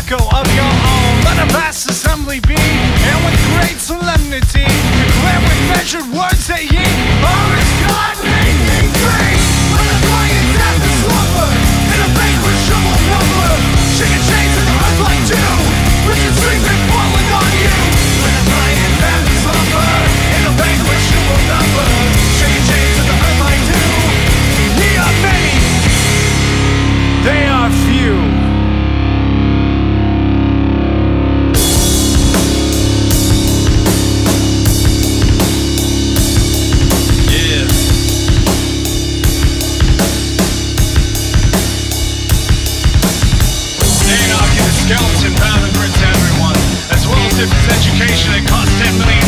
echo of your own. Let a vast assembly be, and with great solemnity declare with measured words that ye are as God made me free. When the lions have the slumber, in a banquet shovel number, shaking chains in the earth like dew, wicked sleeping falling on you. When the lions have the slumber, in a banquet shovel number, shaking chains in the earth like dew. Ye are many, they are few. Skeleton bound and grit to everyone, as well as if his education had cost $10 million.